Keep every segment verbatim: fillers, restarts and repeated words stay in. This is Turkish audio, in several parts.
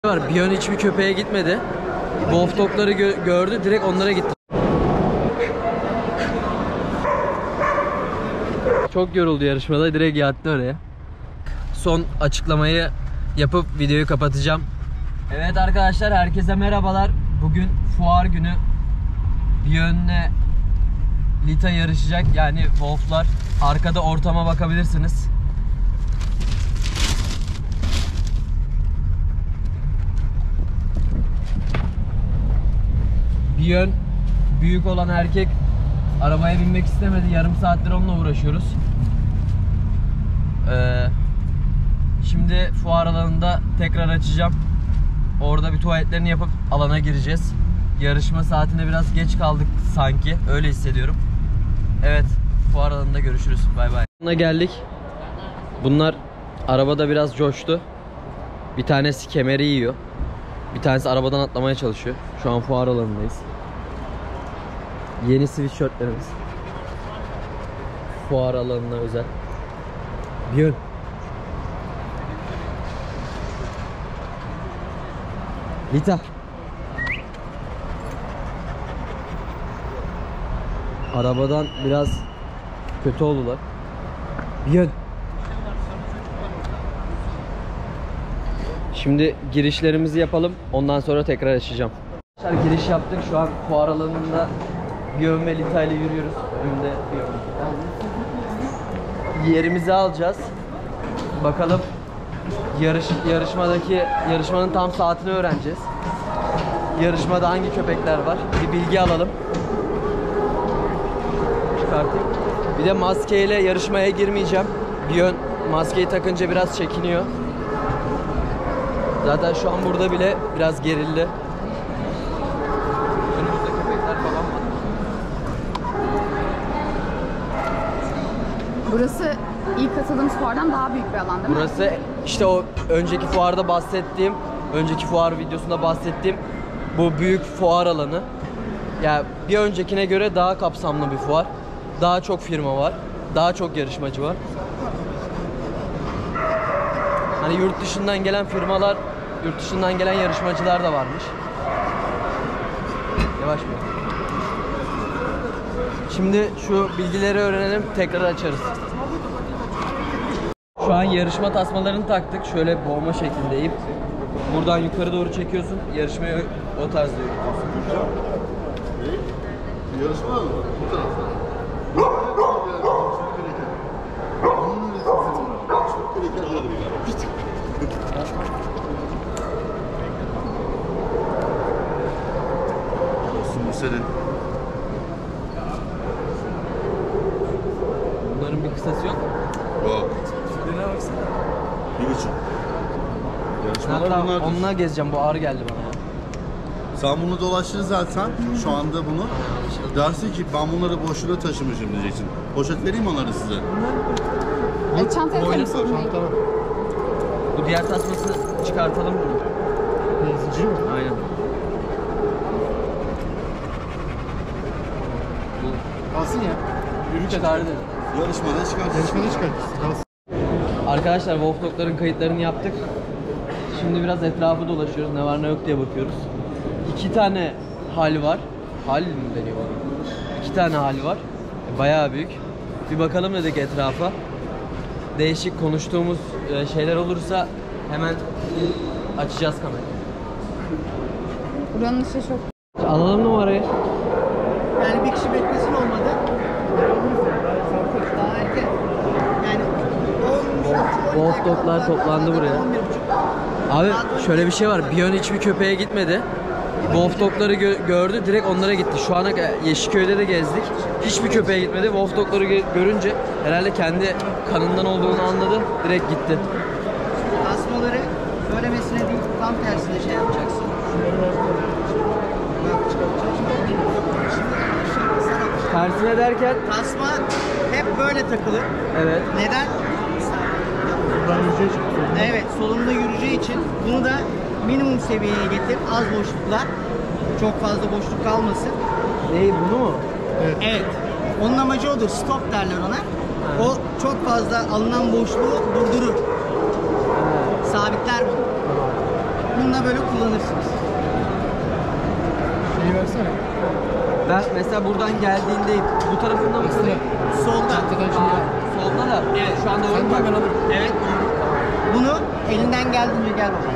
Var. Biyon hiçbir köpeğe gitmedi. Wolf Dog'ları gö gördü, direkt onlara gitti. Çok yoruldu yarışmada, direkt yattı oraya. Son açıklamayı yapıp videoyu kapatacağım. Evet arkadaşlar, herkese merhabalar. Bugün fuar günü. Biyon'le Lita yarışacak, yani Wolf'lar. Arkada ortama bakabilirsiniz. Biyon büyük olan erkek arabaya binmek istemedi. Yarım saattir onunla uğraşıyoruz. Ee, şimdi fuar alanında tekrar açacağım. Orada bir tuvaletlerini yapıp alana gireceğiz. Yarışma saatine biraz geç kaldık sanki. Öyle hissediyorum. Evet, fuar alanında görüşürüz. Bay bay. Buna geldik. Bunlar arabada biraz coştu. Bir tanesi kemeri yiyor. Bir tanesi arabadan atlamaya çalışıyor. Şu an fuar alanındayız. Yeni sweatshirtlerimiz. Fuar alanına özel. Biyon. Lita. Arabadan biraz kötü oldular. Biyon. Şimdi girişlerimizi yapalım. Ondan sonra tekrar açacağım. Arkadaşlar, giriş yaptık. Şu an fuar alanında Biyon ve Lita ile yürüyoruz. Önümde Biyon. Yerimizi alacağız. Bakalım yarış yarışmadaki yarışmanın tam saatini öğreneceğiz. Yarışmada hangi köpekler var? Bir bilgi alalım. Çıkartayım. Bir de maskeyle yarışmaya girmeyeceğim. Biyon maskeyi takınca biraz çekiniyor. Zaten şu an burada bile biraz gerildi. Önümüzde köpekler falan var. Burası ilk katıldığımız fuardan daha büyük bir alan değil mi? Burası işte o önceki fuarda bahsettiğim, önceki fuar videosunda bahsettiğim bu büyük fuar alanı. Yani bir öncekine göre daha kapsamlı bir fuar. Daha çok firma var. Daha çok yarışmacı var. Hani yurt dışından gelen firmalar, yurt dışından gelen yarışmacılar da varmış. Yavaş mı? Şimdi şu bilgileri öğrenelim, tekrar açarız. Şu an yarışma tasmalarını taktık. Şöyle boğma şeklindeyim. Buradan yukarı doğru çekiyorsun. Yarışmayı o tarzda yürütüyorsun. Yarışma mı? Bu tarafta. Olsun bu senin. Bunların bir kısası yok. Yok. Birine baksana. Bir buçuk. Yarışmalar Hatta bunlardır. onunla gezeceğim. Bu ağır geldi bana ya. Sen bunu dolaştır zaten. Şu anda bunu. Dersin ki ben bunları boşluğa taşımışım diyeceksin. Poşet vereyim onları size. E, çantaya koyalım. Bu diğer tasması çıkartalım bunu. Zincir mi? Aynen. Kalsın ya. Yürü Çıkardı. Yarışmada çıkarsın. Yarışmada çıkartırsın. Kalsın. Arkadaşlar, Wolf Dog'ların kayıtlarını yaptık. Şimdi biraz etrafı dolaşıyoruz. Ne var ne yok diye bakıyoruz. İki tane hal var. Hal mi deniyor bana? İki tane hal var. Bayağı büyük. Bir bakalım dedik etrafa. Değişik konuştuğumuz şeyler olursa hemen açacağız kamerayı. Buranın işi çok... Alalım numarayı. Yani bir kişi beklesin olmadı. Daha erken. Yani Wolf Dog'lar toplandı buraya. Abi şöyle bir şey var. Biyon hiçbir köpeğe gitmedi. Wolf Dog'ları gö gördü, direkt onlara gitti. Şu ana Yeşilköy'de de gezdik. Hiçbir köpeğe gitmedi. Wolf Dog'ları gö görünce herhalde kendi kanından olduğunu anladı. Direkt gitti. tasmaları söylemesine değil, tam tersine şey yapacaksın. Tersine derken? Tasma hep böyle takılır. Evet. Neden? Buradan yüzeye çıktı. Evet, solunda yürüyeceği için bunu da minimum seviyeye getir. Az boşluklar. Çok fazla boşluk kalmasın. Neyi, bunu mu? Evet. Evet. Onun amacı odur. Stop derler ona. O çok fazla alınan boşluğu durdurur. Sabitler bunu. Bunun Bununla böyle kullanırsınız. Şeyi versene. Ben mesela buradan geldiğinde bu tarafında mısın? Solda. Aa, solda da. Evet şu anda doğru mu? Ben alırım. Evet. Bunu elinden geldiğince gel bakalım.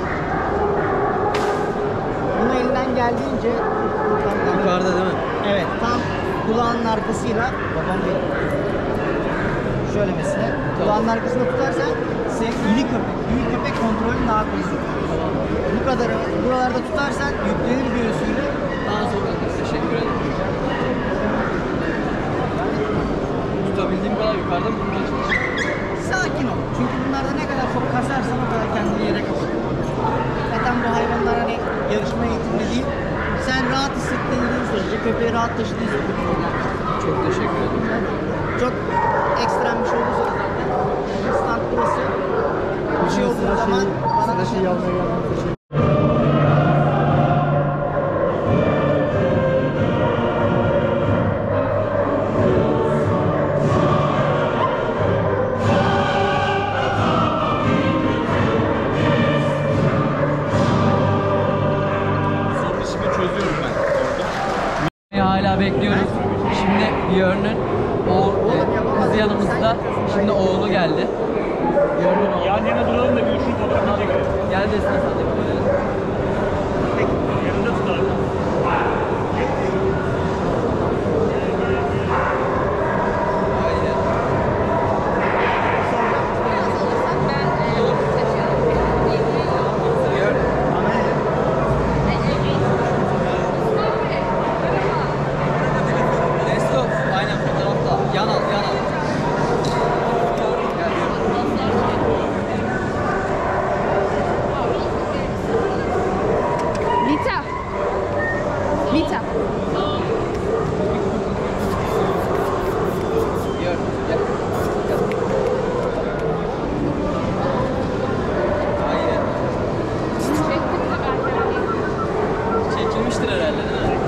Bunu elinden geldiğince Yukarıda değil mi? evet tam kulağının arkasıyla babam değil. Şöyle mesela kulağının arkasında tutarsan sen iri köpek, büyük köpek kontrolün daha kolay. Bu kadar buralarda tutarsan yüklenir göğsüyle daha zor olur. Teşekkür ederim. Tutabildiğim kadar yukarıda mı tutmaya çalışıyorum? Sakin ol. Çünkü bunlarda ne kadar çok kasarsan o kadar kendini yere kapatır. Zaten bu hayvanlar hani yarışma eğitimli değil. Sen rahat hissettiğin sürece, köpeği rahat taşıdığın sürece problem yok. Çok teşekkür ederim. Çok ekstrem bir şey olursa da zaten stand burası. Bir şey olduğu zaman bana da şey Şeyi almaya geldim. Sorun ismini çözüyorum ben orada. Hala bekliyoruz. Şimdi Björn'ün oğul, e, kızı yanımızda. Şimdi oğlu geldi. Björn'ün oğlu. Yan yana duralım da bir üçlü fotoğrafını çekelim. Gel desin sen de böyle. Yanında tutalım. Aynen. Björn. Nesto, aynen fotoğrafla. Yan al, yan al. Gel, Björn. Vita. Vita. Björn, gel. Gel. Aynen. Çekilmiştir herhalde değil mi?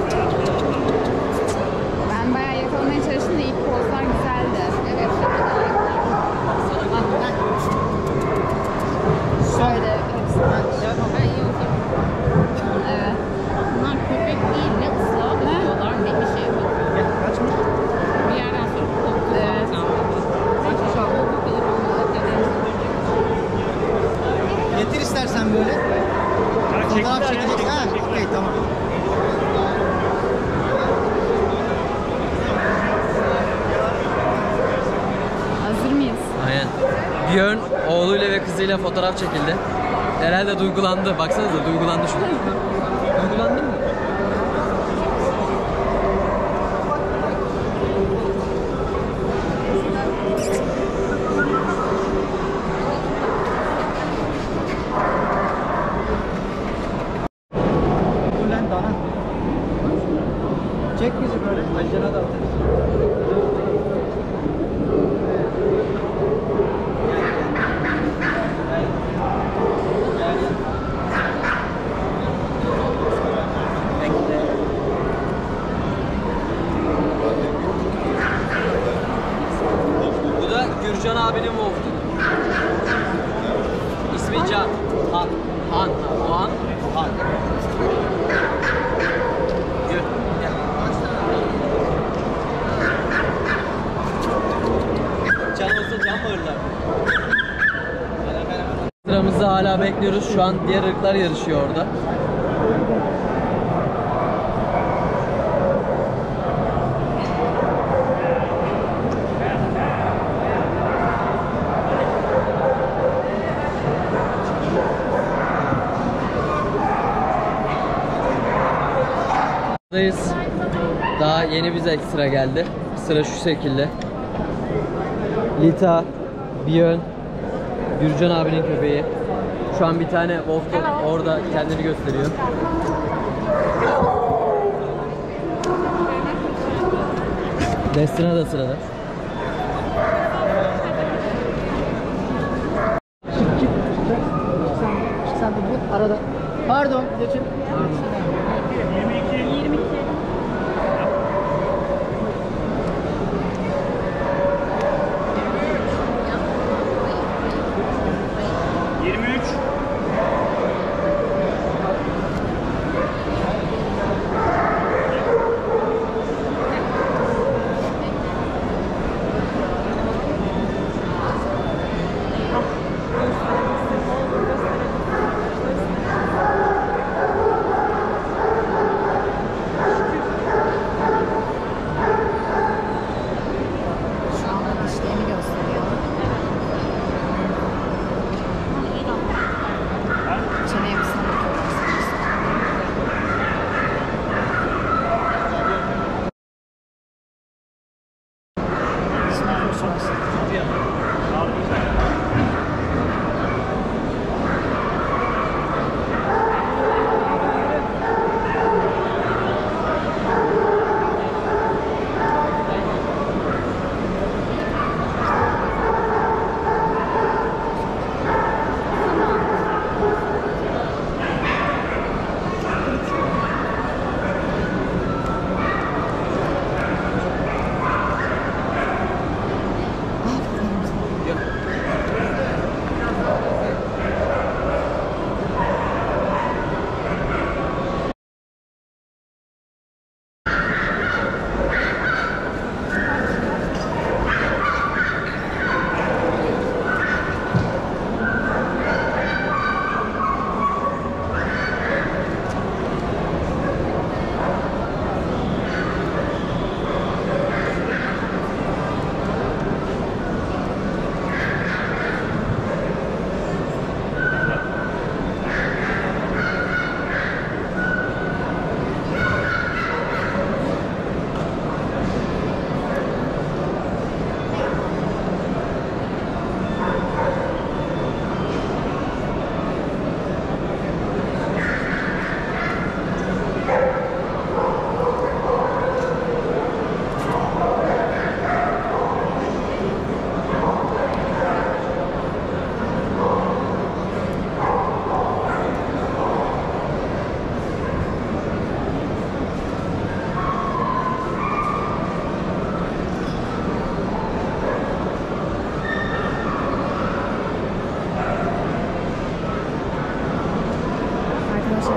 Ben bayağı yakalamaya çalıştım da ilk pozlar güzeldi. Evet. Şöyle hepsinden. Evet. Bunlar köpek değil, ne ıslığa bakıyorlar ne bir şey bakıyor. kaçmış? Bir yerden sonra korkuyor Evet. zaten. Kaçmış abi, korku bilir onunla Getir istersen böyle. Fotoğraf çekeceksin. Ha, okey tamam. Hazır mıyız? Aynen. Björn oğluyla ve kızıyla fotoğraf çekildi. Herhalde duygulandı. Baksanıza duygulandı şu an. Duygulandın mı? Dur lan dana. Çek bizi böyle. Ajdana da atarız. Bu da Gürcan abinin wolf'u. İsmi Can. Han. Han. Han. Han. Gör. Gel. Can olsa can mı ölürler? Sıramızda hala bekliyoruz. Şu an diğer ırklar yarışıyor orada. Buradayız. Daha yeni bize sıra geldi. Sıra şu şekilde. Lita, Björn, Gürcan abinin köpeği. Şu an bir tane Wolf Dog orada kendini gösteriyor. Destina da sırada. Sen de bu arada. Pardon, geçin. yirmi iki. yirmi üç.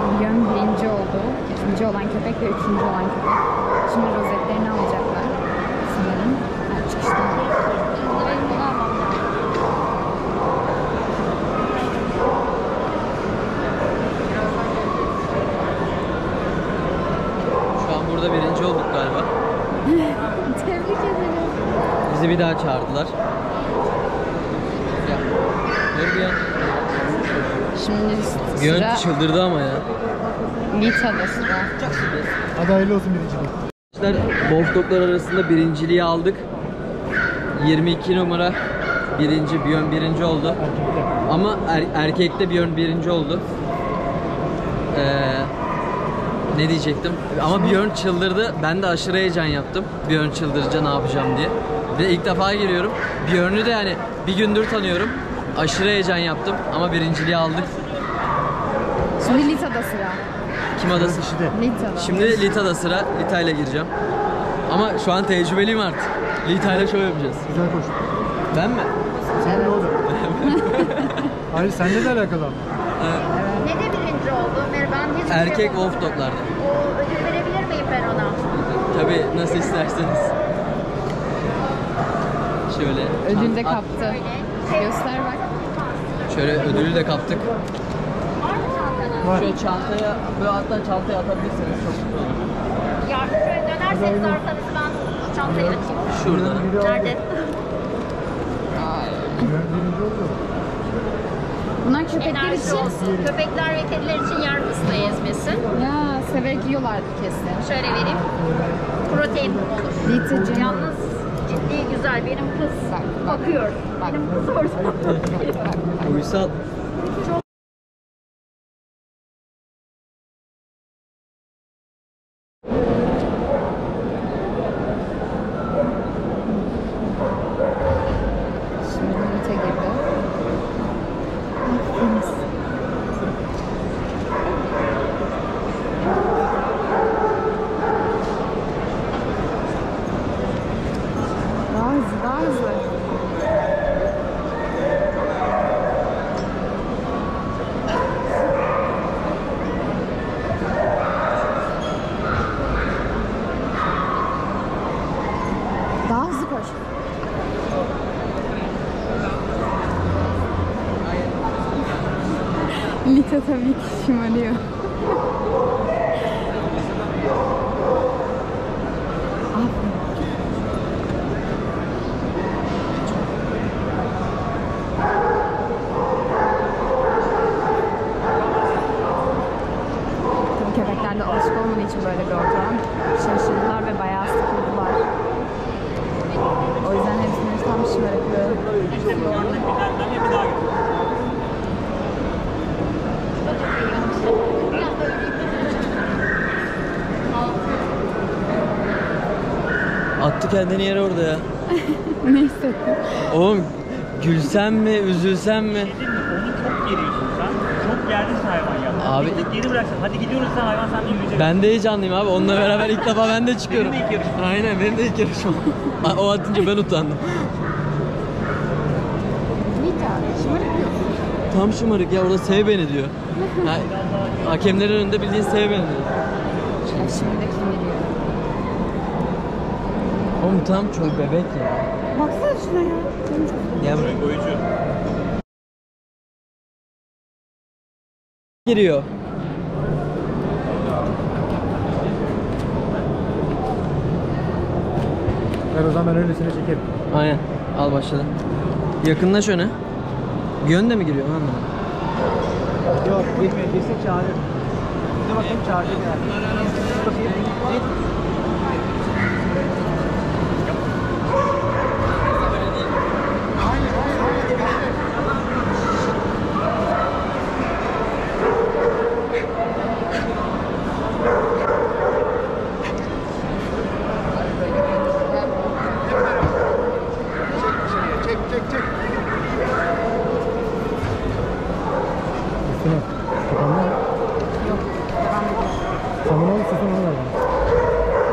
Björn birinci oldu. İkinci olan köpek ve üçüncü olan köpek. Şimdi rozetlerini alacaklar. Sanırım. Ha, çıkışta. Şu an burada birinci olduk galiba. Tebrik ederim. Bizi bir daha çağırdılar. Ya. Dur bir ya. Şimdi Björn sıra çıldırdı ama ya. Lita'da sıra. Hadi hayırlı olsun birincilik. Arkadaşlar Wolfdog'lar arasında birinciliği aldık. yirmi iki numara birinci, Björn birinci oldu. Erkekler. Ama er, erkekte Björn birinci oldu. Ee, ne diyecektim? Ama Björn çıldırdı. Ben de aşırı heyecan yaptım. Björn çıldırınca ne yapacağım diye. Ve ilk defa geliyorum. Björn'ü de yani bir gündür tanıyorum. Aşırı heyecan yaptım ama birinciliği aldık. Şimdi Lita'da sıra. Kim adası? Lita'da. Şimdi Lita'da sıra. Lita ile gireceğim. Ama şu an tecrübeliyim artık. Lita ile şov yapacağız. Güzel koş. Ben mi? Sen de oldu. Hayır seninle de alakalı ama. Ne de birinci oldu? Ben hiç Erkek Wolfdog'larda. O ödül verebilir miyim ben ona? Tabii nasıl isterseniz. Şöyle. Ödül de çanta- kaptı. Göster bak. Şöyle ödülü de kaptık. Var. Şöyle çantaya, böyle hatta çantaya atabilirsiniz çok mutlu olurum. Yardım şöyle dönerseniz arkanızı ben çantayı açayım. Şurada. Nerede? Birinci oldu. Bunlar köpekler Enerji için. olsun. Köpekler ve kediler için yer fıstığı ezmesi. Ya severek yiyorlardı kesin. Şöyle vereyim. Protein olur. Lita'cığım. Yalnız ciddi güzel. Benim kız Bak, bak. bakıyor. Bak. Benim kız orada. Uysal. Şimdi Lita girdi. Daha hızlı, daha hızlı. Daha hızlı koş. Lita tabii ki şımarıyor. Aferin. Tabii köpekler de alışık olmadığı için böyle bir ortam şaşırdılar ve bayağı sıkıldılar. O yüzden hepsini tam şımarıklığı. Attı kendini yere orada ya. Ne hissettin? Oğlum gülsem mi, üzülsem mi? Onu çok geriyorsun sen. Çok gerginsin hayvan ya. Abi- Geri- Geri bıraksan. Hadi gidiyoruz sen hayvan sen de yürüyecek. Ben de heyecanlıyım abi. Onunla beraber ilk defa ben de çıkıyorum. Benim de ilk yarışmam. Aynen benim de ilk yarışmam. O atınca ben utandım. Lita, şımarık mı? Tam şımarık ya orada sev beni diyor. Ha, hakemlerin önünde bildiğin sev beni diyor. Ya şimdi de kimiriyor. Oğlum tam çok bebek ya. Baksana şuna ya. Gel buraya. Oyuncu. Giriyor. Ben o zaman ben öylesine çekerim. Aynen. Al başladı. Yakınlaş öne. Yön de mi giriyor? Anlamadım. Yok, girmiyor. Girse çağırır. Bir de bakayım çağıracak yani. Kapıyı. Git. Üstüne. Kapanma. Yok, devam ediyor. Samunu al, susun onu ver bana.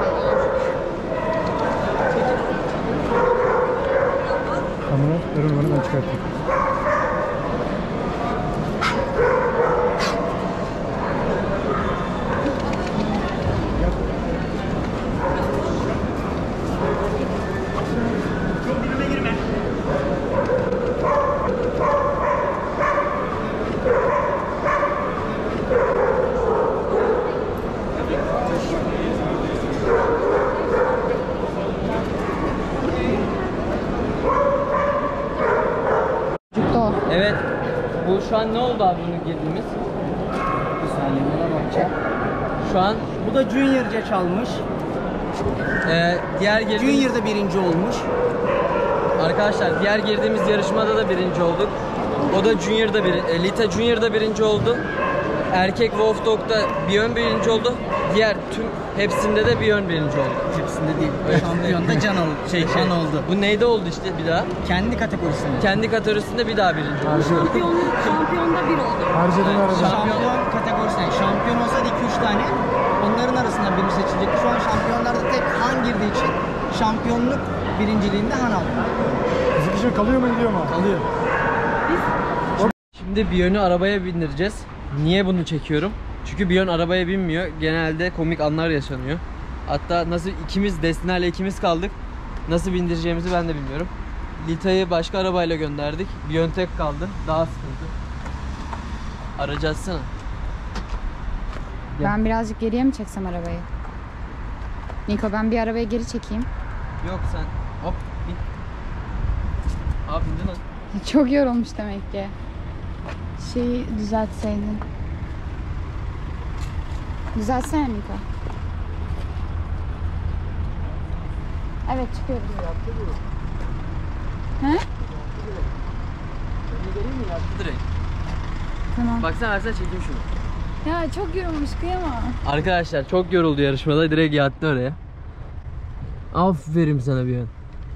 şu an ne oldu abi bunu girdiğimiz? Bir saniye buna bakacağım. Şu an Bu da Junior'ca çalmış. e, diğer girdiğimiz... Junior'da birinci olmuş. Arkadaşlar diğer girdiğimiz yarışmada da birinci olduk. O da Junior'da bir, e, Lita Junior'da birinci oldu. Erkek Wolf Dog'da Björn birinci oldu. Diğer tüm hepsinde de Björn birinci oldu. Hepsinde değil. Şampiyonda Can oldu. Şey, Can oldu. Bu neyde oldu işte bir daha? Kendi kategorisinde. Kendi kategorisinde bir daha birinci oldu. Şampiyon, şampiyonda bir oldu. Harcadığını arada. Şampiyon kategorisinde. Şampiyon olsaydı iki üç tane. Onların arasından biri seçilecekti. Şu an şampiyonlarda tek Han girdiği için şampiyonluk birinciliğinde Han aldı. Sıkışır kalıyor mu gidiyor mu? Kalıyor. Şimdi Björn'ü arabaya bindireceğiz. Niye bunu çekiyorum? Çünkü Björn arabaya binmiyor. Genelde komik anlar yaşanıyor. Hatta nasıl ikimiz Destina ile ikimiz kaldık. Nasıl bindireceğimizi ben de bilmiyorum. Lita'yı başka arabayla gönderdik. Björn tek kaldı. Daha sıkıntı. Aracı açsana. Ben birazcık geriye mi çeksem arabayı? Niko ben bir arabayı geri çekeyim. Yok sen. Hop bin. Abi bindin lan. Çok yorulmuş demek ki. Şeyi düzeltseydin. Düzeltsene Niko. Evet çıkıyoruz. He? Yaptı direkt. Tamam. Baksana versene çekeyim şunu. Ya çok yorulmuş kıyamam. Arkadaşlar çok yoruldu yarışmada. Direkt yattı oraya. Aferin sana Björn.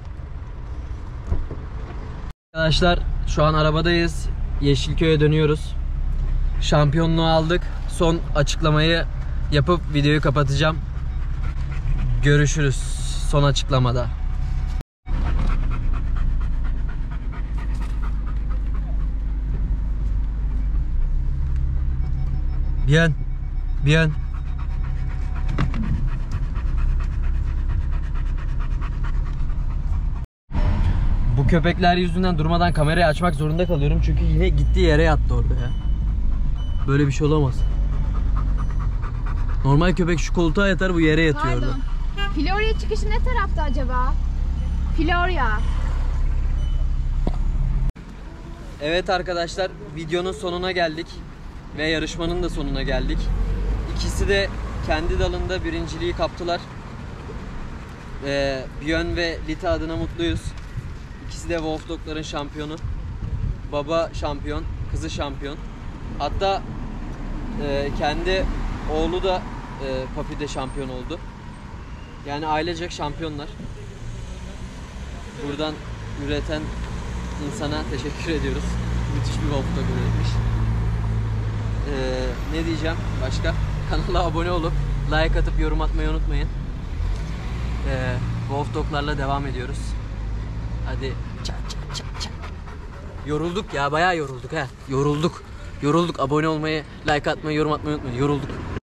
Arkadaşlar şu an arabadayız. Yeşilköy'e dönüyoruz. Şampiyonluğu aldık. Son açıklamayı yapıp videoyu kapatacağım. Görüşürüz son açıklamada. Bien. Bien. Bu köpekler yüzünden durmadan kamerayı açmak zorunda kalıyorum çünkü yine gittiği yere yattı orada ya. Böyle bir şey olamaz. Normal köpek şu koltuğa yatar, bu yere yatıyor orada. Florya çıkışı ne tarafta acaba? Florya. Evet arkadaşlar, videonun sonuna geldik ve yarışmanın da sonuna geldik. İkisi de kendi dalında birinciliği kaptılar. Ee, Björn ve Lita adına mutluyuz. İkisi de Wolf Dog'ların şampiyonu. Baba şampiyon, kızı şampiyon. Hatta e, kendi oğlu da e, Papi'de şampiyon oldu. Yani ailecek şampiyonlar. Buradan üreten insana teşekkür ediyoruz. Müthiş bir Wolf Dog üretmiş. Ee, ne diyeceğim başka? Kanala abone olup like atıp yorum atmayı unutmayın. Ee, Wolf Dog'larla devam ediyoruz. Hadi çak çak çak çak. Yorulduk ya, bayağı yorulduk ha. Yorulduk. Yorulduk. Abone olmayı, like atmayı, yorum atmayı unutmayın. Yorulduk.